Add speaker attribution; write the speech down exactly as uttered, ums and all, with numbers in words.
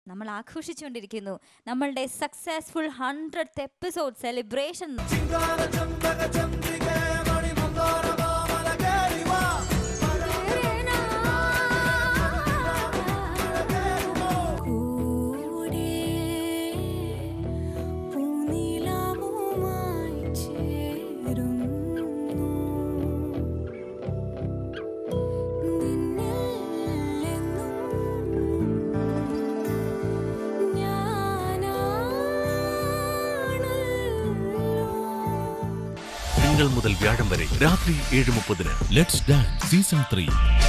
Speaker 1: നമ്മൾ ആഘോഷിച്ചുകൊണ്ടിരിക്കുന്നു നമ്മളുടെ successful hundred episode celebration.
Speaker 2: മുതൽ വ്യാഴം വരെ രാത്രി ഏഴ് മുപ്പതിന് ലെറ്റ്സ് ഡാൻസ് സീസൺ ത്രീ.